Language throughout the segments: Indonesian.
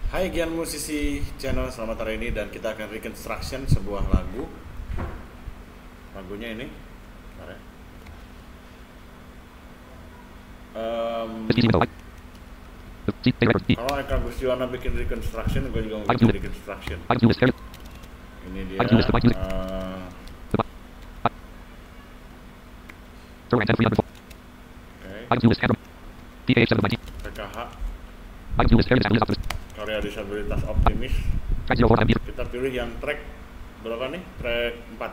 Hai Gian Musisi Channel, selamat hari ini dan kita akan reconstruction sebuah lagu. Lagunya ini, bentar ya. Kalau Eka Gustiwana bikin reconstruction, gue juga mau bikin reconstruction. Ini dia. PKH karya disabilitas optimis. Kita pilih yang track berapa nih? Track 4.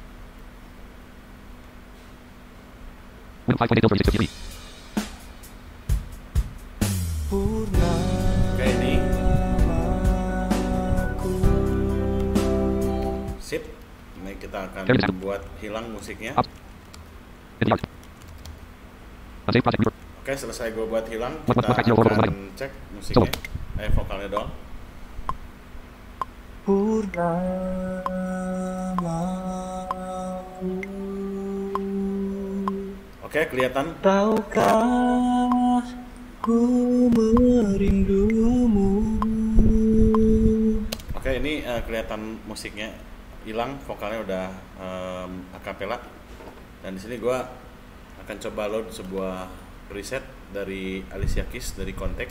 Oke, ini sip. Ini kita akan buat hilang musiknya. Oke, selesai gue buat hilang, kita akan cek musiknya. Vokalnya doang. Oke, kelihatan. Tahukah ku merindumu. Oke, ini kelihatan musiknya hilang, vokalnya udah akapela. Dan di sini gue akan coba load sebuah preset dari Alicia Keys dari Kontak.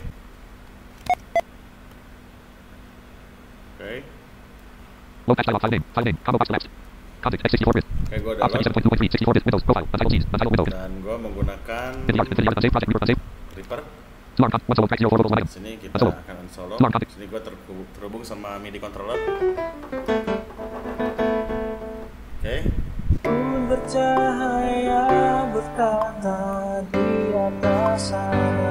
Oke. Oke, gue udah load. Dan gue menggunakan Reaper. Sini kita akan unsolo. Sini gue terhubung sama MIDI controller. Oke. Pun bercahaya bertata di atas sana.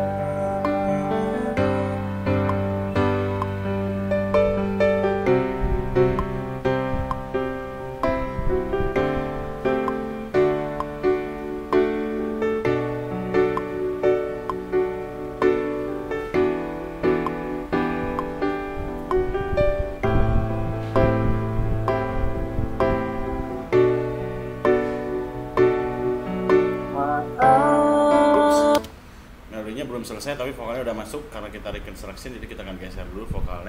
Belum selesai tapi vokalnya udah masuk karena kita reconstruction, jadi kita akan geser dulu vokalnya.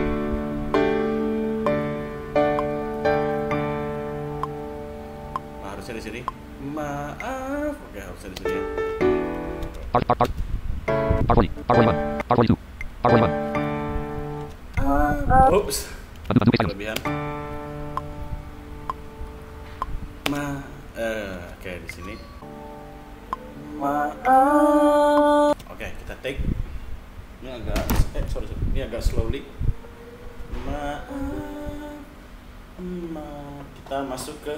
Nah, harusnya di sini. Maaf, oke, harusnya di sini. Ups, kelebihan. Oke, di sini. Maaf. Oke, kita take. Ini agak sorry. Ini agak slowly. Maaf. Kita masuk ke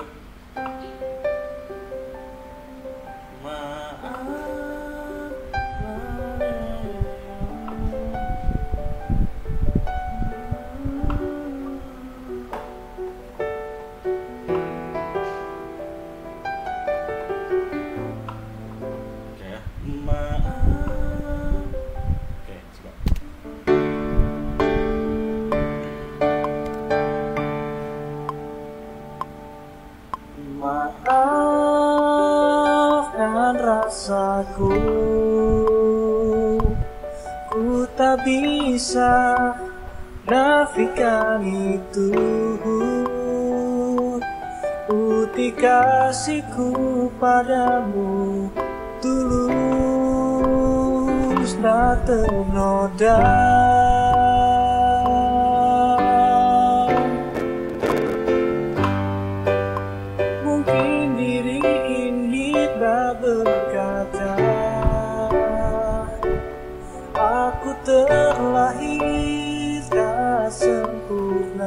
maafkan rasaku, ku tak bisa nafikan itu. Bukti kasihku padamu tulus tak ternoda. Berkata aku terlahir tak sempurna,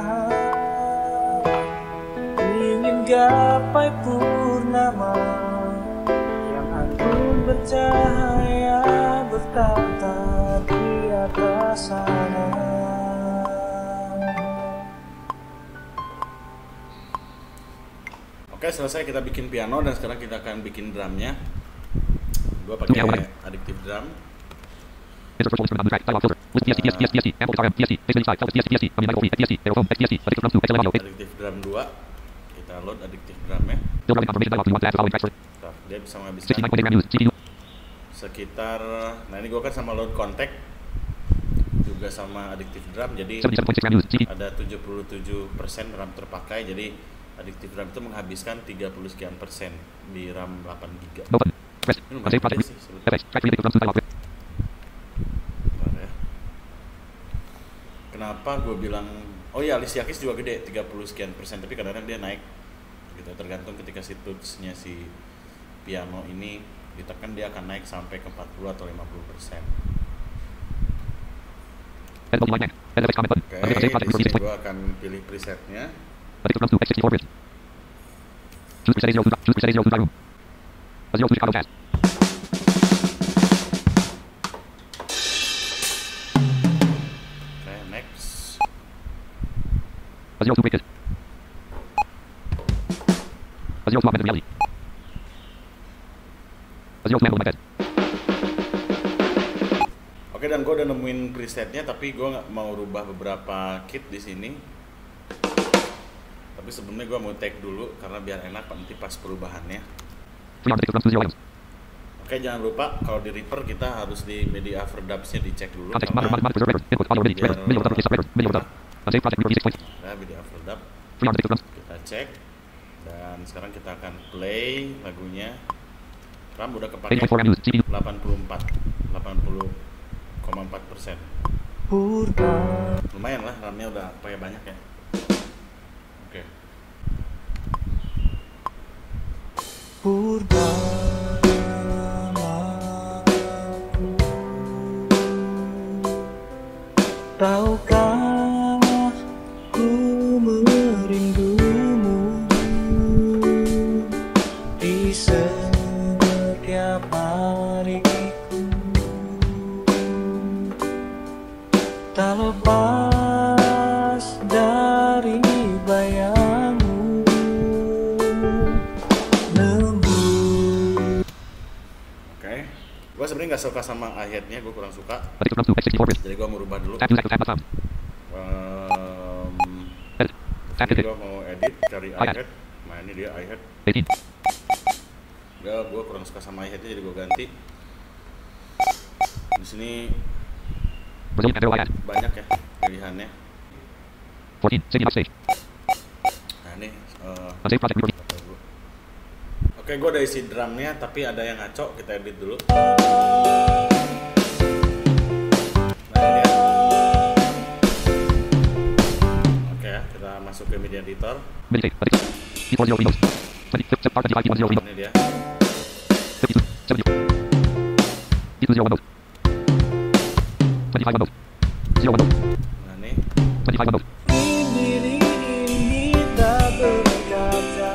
ingin gapai purnama yang agung bercahaya bertata di atas sana. Oke, selesai kita bikin piano dan sekarang kita akan bikin drumnya. Gua pakai Addictive Drum. Addictive Drum 2. Kita load Addictive Drumnya. Dia bisa menghabiskan sekitar, nah ini gua kan sama load Kontak juga sama Addictive Drum, jadi 77.6 RAM use. CD. ada 77% RAM terpakai, jadi Addictive Drum itu menghabiskan 30 sekian persen di RAM 8 GB. No button. Press. Ini Unsave lumayan project. gede sih sebetulnya. FX. Factory Addictive Drum Style Output. Bentar ya. Kenapa gue bilang, oh ya Alicia Keys juga gede 30 sekian persen, tapi kadang-kadang dia naik gitu, tergantung ketika si tutsnya si piano ini ditekan dia akan naik sampai ke 40 atau 50%. Edit multi line. Edit comment button. Oke, Unsave project. di sini Display. gue akan pilih presetnya. Addictive Drum 2 x64 bit. Choose preset A02. Choose preset A02 room. A 02 Chicago cast. Oke, next. A 02 weighted. A 02 augmented reality. A 02 manual method. Oke, dan gue udah nemuin presetnya, tapi gue nggak mau rubah beberapa kit di sini. Tapi sebelumnya gue mau take dulu karena biar enak nanti pas perubahannya. Free on Addictive Drum Studio items. Oke, jangan lupa kalau di Reaper kita harus di media overdubs-nya dicek dulu Context. karena Monitor preserve record. Input. Audio ready. Record. Video record. Record. Video record. Unsave project. Record. 6 point. ya media overdub Free on Addictive Drums. kita cek, dan sekarang kita akan play lagunya. RAM udah kepake 8.4 RAM use. CD. 84 80,4%. Purba Lumayan lah, RAM-nya udah pakai banyak ya. Oke. Purba tahukah ku merindumu di setiap hariku, tak lepas dari bayangmu. Oke. Gua sebenarnya nggak suka sama hi-hat-nya, gua kurang suka. Addictive Drums 2 x64 bit. Jadi gua mau rubah dulu. Tab use active tab not found. Edit. Tab Ini edit. gua mau edit cari Hi-hat. hi-hat. Nah, ini dia hi-hat. 18. Gua kurang suka sama hi-hatnya, jadi gua ganti. Di sini Brazilian Andero hi-hat. banyak ya pilihannya. 14. Singing up stage. Nah, ini Unsave project. Record. foto gua. Oke, gua udah isi drumnya, tapi ada yang ngaco, kita edit dulu. Nah, ini dia. Oke ya, kita masuk ke media editor. Meditate. Addictive. E40 Windows. 20. Flip. Zip. R25 E10 Windows. Ini dia. 52. 70. E20 Windows. 25 Windows. 0 Windows. Nah, ini 25 Windows. Diri ini tak berkata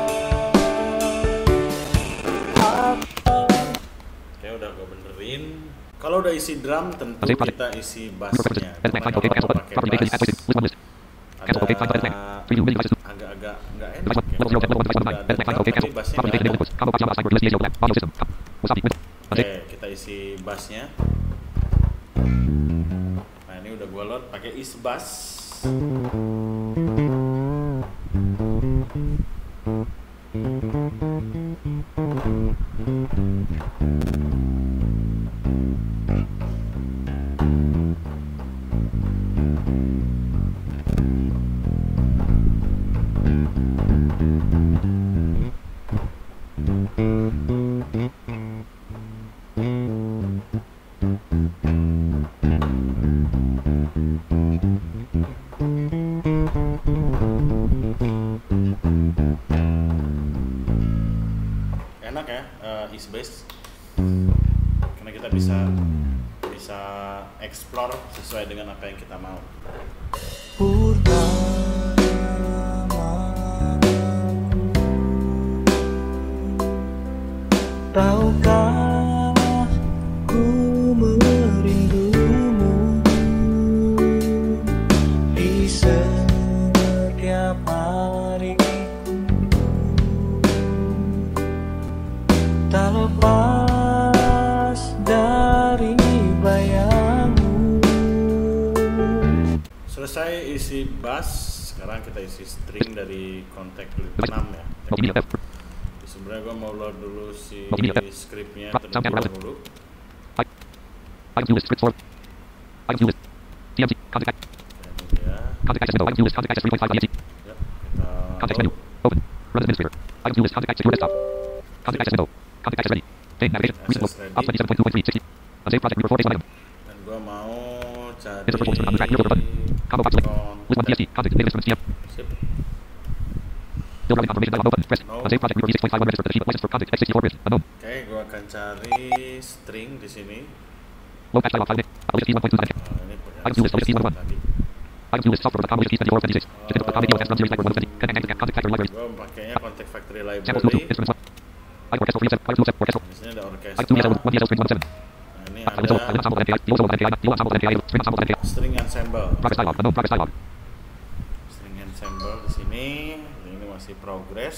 Oke, udah gue benerin. Kalau udah isi drum, tentu Unsave project. kita isi Record purposes. bassnya. Edit Karena time. Okay. Cancel kalau button. pakai Property base. Add bass, voices. List one list. Cancel. Okay. Find button. Preview. Mini devices. agak-agak nggak enak. Device ya. one. Level 0. Level 1 device Udah 1 ada Edit time. drum, Okay. tapi Cancel. bassnya Property nggak base. ada. Input. Combo patch number. Cyber. USB. Audio black. Audio system. Wasabi. Oke, kita isi bassnya. Nah, ini udah gue load pakai is bass. Enak ya, is bass. Karena kita bisa explore sesuai dengan apa yang kita mau. Purba tahukah ku merindumu di setiap hariku, tak lepas dari bayangmu. Selesai isi bass, sekarang kita isi string dari Contact Lip 6 ya. Multimedia F. Sebenarnya gue mau load dulu si Multimedia. scriptnya Sound terlebih and dahulu. Item view list. Script for. Item view list. Contact, Ini dia. contact access window. Item view list. Contact access 3.5 exe. Ya, kita Context load. menu. Open. Run as administrator. Item view list. Contact access your desktop. Contact access window. Contact access ready. Name navigation. Recent Access mode. ready. Ops 27.2.3. 60. Unsaved project group 4 base item. Dan gua mau cari Insert folder on the track. Real folder button. Combo box select. List 1 TST. Contact data instruments TM. Sip. Build routing confirmation dialog open. Press. No. Unsaved project group 6.51 register for the sheet. License for contact x64 bit. Unknown. Oke, gua akan cari string di sini. Low patch dialog file name. List T1.2. Ini Item view list. List T1.1. tadi. Item view list. Software com. List T24 26. Certificate of common EOS run series library 120. Connect contact factory libraries. Gua pakainya Contact Factory Samples Bluetooth. Library. Instruments 1. Item orchestral 307. Item toolset. Orchestral. Di sini ada Item 2 orchestra. DSL 1 DSL string 117. Nah, ini File ensemble. File ada ensemble and API. Deal ensemble and API. Deal ensemble and API. String ensemble and API. string ensemble. Progress dialog. Unknown. Progress dialog. String ensemble di sini. Ini masih progress.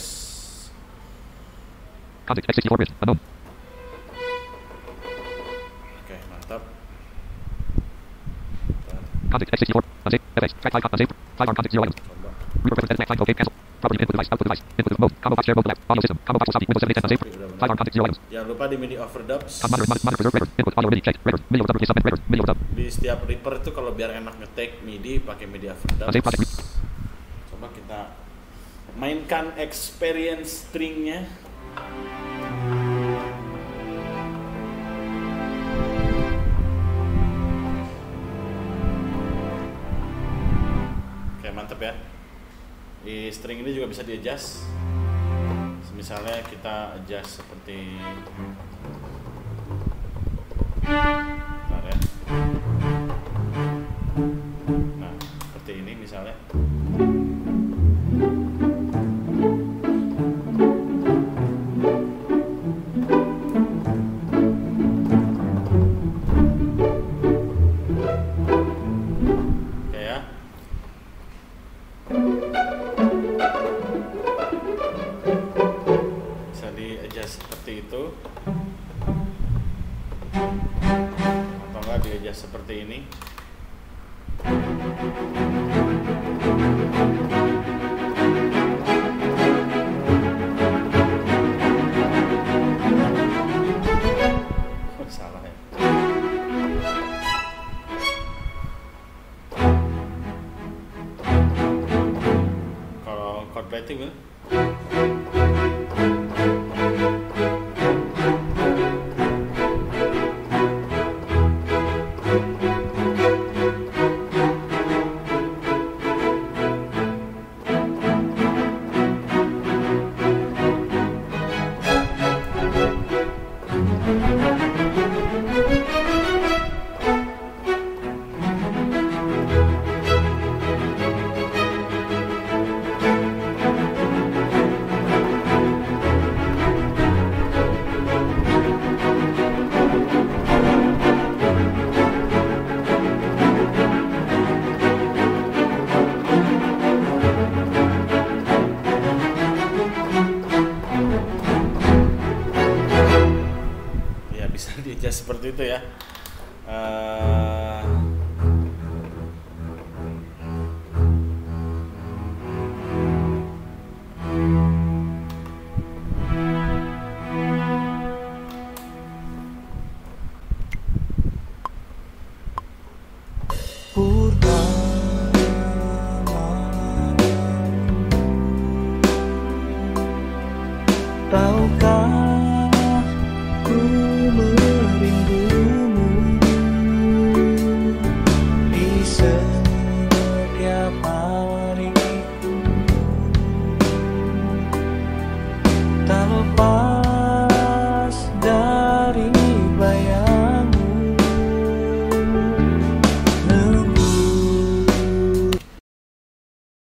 Contact x64 bit. Unknown. Oke, mantap. Contact x64. Unsaved. FX. Track 5. Unsaved. 5 arm contact 0 items. Coba. Represent edit line code. Cancel. Property input device. Output device. Input mode. Combo box share mode left. Audio system. Combo box will stop. Windows 7 10. Unsaved. 5 arm contact 0 items. Jangan lupa di MIDI overdubs. Monitor preserve record. Input audio MIDI check. Record. MIDI overdub. Replay submit record. MIDI overdub. Di setiap Reaper tuh kalau biar enak nge-take MIDI pakai MIDI overdubs. Save project. Coba kita mainkan experience stringnya. Oke, mantep ya. Di string ini juga bisa di-adjust. Misalnya kita adjust seperti bentar ya. Nah, seperti ini misalnya. Oke ya. Bisa di-adjust seperti itu. Atau enggak di-adjust seperti ini. Oh, salah ya. Kalau chord writing gimana? Ya bisa di-adjust seperti itu ya.